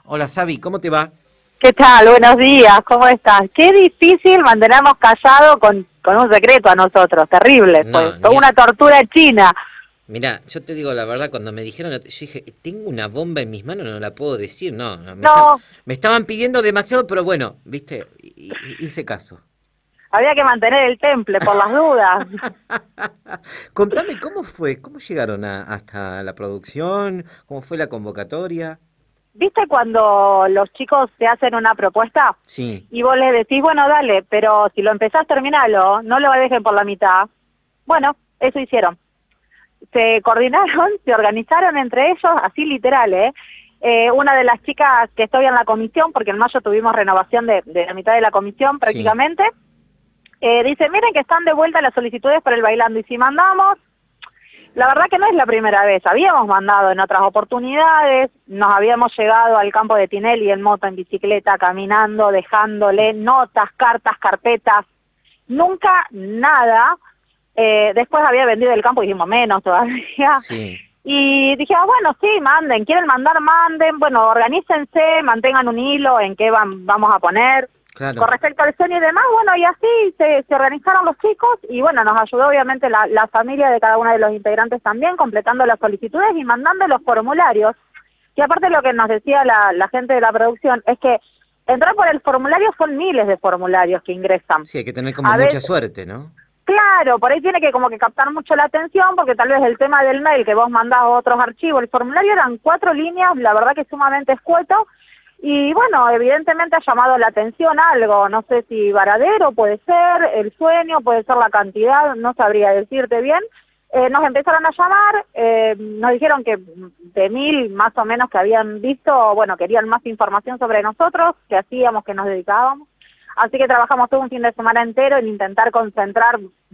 Hola Sabi, ¿cómo te va? ¿Qué tal? Buenos días, ¿cómo estás? Qué difícil mantenernos callados con un secreto a nosotros, terrible, fue No, toda una tortura china. mira, yo te digo la verdad, cuando me dijeron, yo dije, tengo una bomba en mis manos, no la puedo decir, no, No, me estaban pidiendo demasiado, pero bueno, viste, hice caso. había que mantener el temple por las dudas. Contame, ¿cómo fue? ¿Cómo llegaron hasta la producción? ¿Cómo fue la convocatoria? ¿Viste cuando los chicos te hacen una propuesta Sí, y vos les decís, bueno, dale, pero si lo empezás, terminalo, no lo dejen por la mitad? Bueno, eso hicieron. Se coordinaron, se organizaron entre ellos, así literal, ¿eh? Una de las chicas que estoy en la comisión, porque en mayo tuvimos renovación de la mitad de la comisión sí. prácticamente, dice, miren que están de vuelta las solicitudes para el bailando, y si mandamos, la verdad que no es la primera vez, habíamos mandado en otras oportunidades, nos habíamos llegado al campo de Tinelli en moto, en bicicleta, caminando, dejándole notas, cartas, carpetas, nunca nada. Después había vendido el campo y dijimos menos todavía. Sí, Y dije, bueno, sí, manden, quieren mandar, manden, bueno, organícense, mantengan un hilo en qué vamos a poner. claro. Con respecto al sueño y demás, bueno, y así se organizaron los chicos y bueno, nos ayudó obviamente la familia de cada uno de los integrantes también, completando las solicitudes y mandando los formularios. Y aparte lo que nos decía la gente de la producción es que entrar por el formulario son miles de formularios que ingresan. Sí, hay que tener como A mucha veces, suerte, ¿no? claro, por ahí tiene que como que captar mucho la atención, porque tal vez el tema del mail que vos mandás otros archivos, el formulario eran 4 líneas, la verdad que sumamente escueto, y bueno, evidentemente ha llamado la atención algo, no sé si varadero puede ser, el sueño, puede ser la cantidad, no sabría decirte bien. Nos empezaron a llamar, nos dijeron que de 1000 más o menos que habían visto, bueno, querían más información sobre nosotros, qué hacíamos, qué nos dedicábamos. Así que trabajamos todo un fin de semana entero en intentar concentrar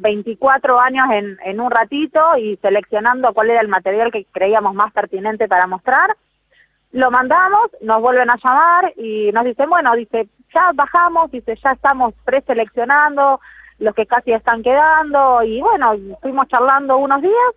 24 años en un ratito y seleccionando cuál era el material que creíamos más pertinente para mostrar. Lo mandamos, nos vuelven a llamar y nos dicen, bueno, dice, ya bajamos, dice, ya estamos preseleccionando los que casi están quedando y bueno, fuimos charlando unos días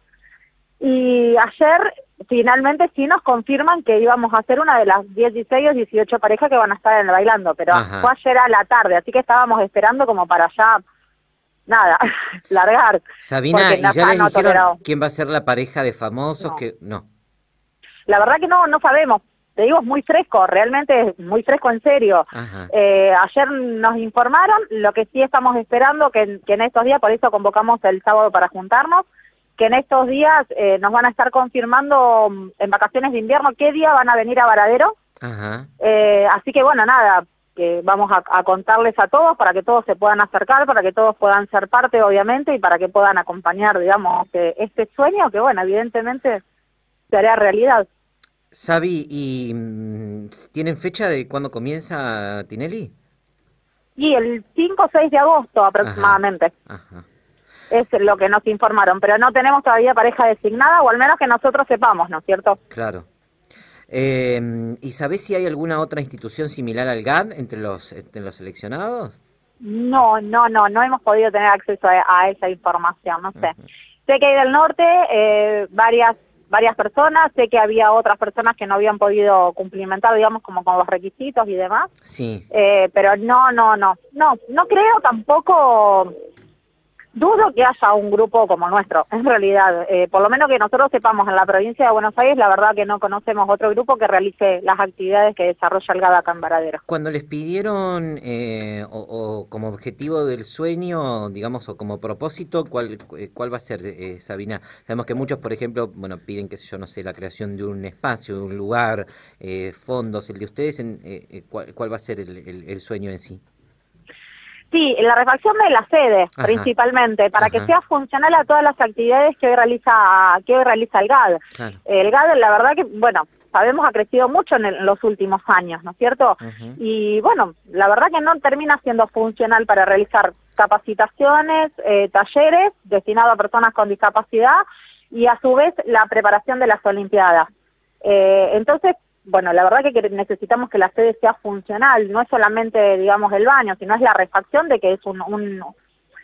y ayer finalmente sí nos confirman que íbamos a ser una de las 10, 16 o 18 parejas que van a estar en el bailando, pero fue Ajá. ayer a la tarde, así que estábamos esperando como para ya, nada, largar, Sabina, porque ¿y ya acá les no dijeron toleró. quién va a ser la pareja de famosos? No. Que no. La verdad que no sabemos, te digo, es muy fresco, realmente es muy fresco en serio. Ajá. Ayer nos informaron, lo que sí estamos esperando, que en estos días, por eso convocamos el sábado para juntarnos, que en estos días nos van a estar confirmando en vacaciones de invierno qué día van a venir a Varadero. Ajá. Así que bueno, nada, que vamos a contarles a todos para que todos se puedan acercar, para que todos puedan ser parte, obviamente, y para que puedan acompañar, digamos, este sueño que, bueno, evidentemente se hará realidad. Sabi, ¿y tienen fecha de cuándo comienza Tinelli? Y el 5 o 6 de agosto Ajá. aproximadamente Ajá. es lo que nos informaron, pero no tenemos todavía pareja designada, o al menos que nosotros sepamos, ¿no es cierto? Claro. ¿Y sabés si hay alguna otra institución similar al GAD entre los seleccionados? No hemos podido tener acceso a esa información, no sé. Ujú. Sé que hay del norte varias personas, sé que había otras personas que no habían podido cumplimentar, digamos, como con los requisitos y demás, Sí. pero no creo tampoco. Dudo que haya un grupo como nuestro, en realidad. Por lo menos que nosotros sepamos en la provincia de Buenos Aires, la verdad que no conocemos otro grupo que realice las actividades que desarrolla el GADA acá en Varadero. Cuando les pidieron o como objetivo del sueño, digamos, o como propósito, ¿cuál va a ser, Sabina? Sabemos que muchos, por ejemplo, bueno, piden, qué sé yo, no sé, la creación de un espacio, de un lugar, fondos. El de ustedes, ¿cuál va a ser el sueño en sí? Sí, la refacción de la sede, Ajá, principalmente, para que ajá, sea funcional a todas las actividades que hoy realiza el GAD. claro. El GAD, la verdad que, bueno, sabemos ha crecido mucho en los últimos años, ¿no es cierto? Ujú. Y bueno, la verdad que no termina siendo funcional para realizar capacitaciones, talleres destinados a personas con discapacidad y a su vez la preparación de las Olimpiadas. Entonces, bueno, la verdad que necesitamos que la sede sea funcional, no es solamente, digamos, el baño, sino es la refacción de que es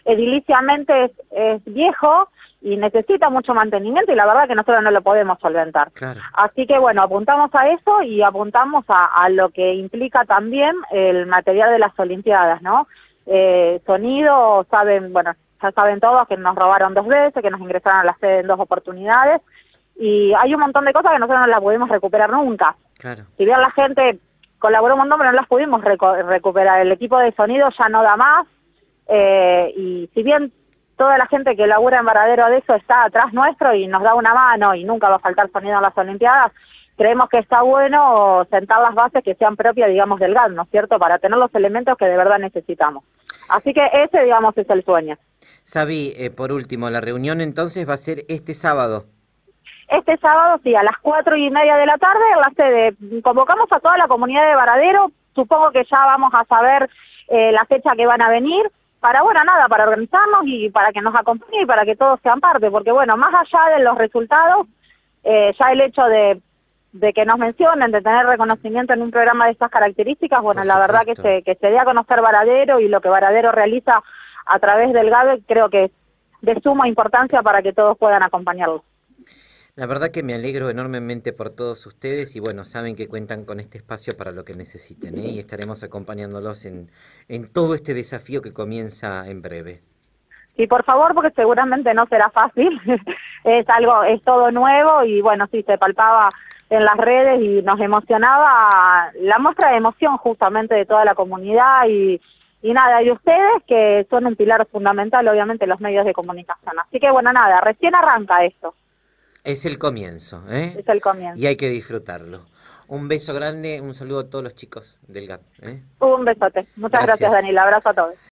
ediliciamente es viejo y necesita mucho mantenimiento y la verdad que nosotros no lo podemos solventar. Claro. Así que bueno, apuntamos a eso y apuntamos a lo que implica también el material de las Olimpiadas, ¿no? Sonido, saben, bueno, ya saben todos que nos robaron 2 veces, que nos ingresaron a la sede en 2 oportunidades y hay un montón de cosas que nosotros no las pudimos recuperar nunca. Claro. Si bien la gente colaboró un montón, pero no las pudimos recuperar. El equipo de sonido ya no da más y si bien toda la gente que labura en Varadero de eso está atrás nuestro y nos da una mano y nunca va a faltar sonido en las Olimpiadas, creemos que está bueno sentar las bases que sean propias, digamos, del GAN, ¿no es cierto?, para tener los elementos que de verdad necesitamos. Así que ese, digamos, es el sueño. Sabi, por último, la reunión entonces va a ser este sábado. Este sábado, sí, a las 4:30 de la tarde en la sede. Convocamos a toda la comunidad de Varadero, supongo que ya vamos a saber la fecha que van a venir, para, bueno, nada, para organizarnos y para que nos acompañen y para que todos sean parte, porque, bueno, más allá de los resultados, ya el hecho de que nos mencionen, de tener reconocimiento en un programa de estas características, bueno, la verdad que se dé a conocer Varadero y lo que Varadero realiza a través del GADE, creo que es de suma importancia para que todos puedan acompañarlo. La verdad que me alegro enormemente por todos ustedes y bueno, saben que cuentan con este espacio para lo que necesiten, y estaremos acompañándolos en todo este desafío que comienza en breve. Y por favor, porque seguramente no será fácil, es todo nuevo y bueno, sí, se palpaba en las redes y nos emocionaba la muestra de emoción justamente de toda la comunidad y nada, y ustedes que son un pilar fundamental, obviamente, los medios de comunicación. Así que bueno, nada, recién arranca esto. Es el comienzo, ¿eh? Es el comienzo. Y hay que disfrutarlo. Un beso grande, un saludo a todos los chicos del GAT. Un besote. Muchas gracias, Dani. Un abrazo a todos.